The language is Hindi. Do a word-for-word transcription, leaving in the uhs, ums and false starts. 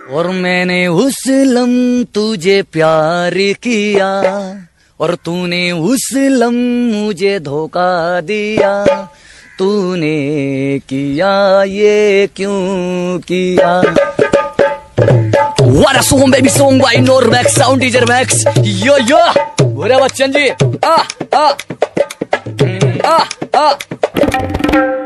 और मैंने उस लम तुझे प्यार किया और तूने उस लम मुझे धोखा दिया। तूने किया ये क्यों किया? What a song, baby song by Normax, sound teacher Max. Yo yo, बोले बच्चन जी, आ आ आ आ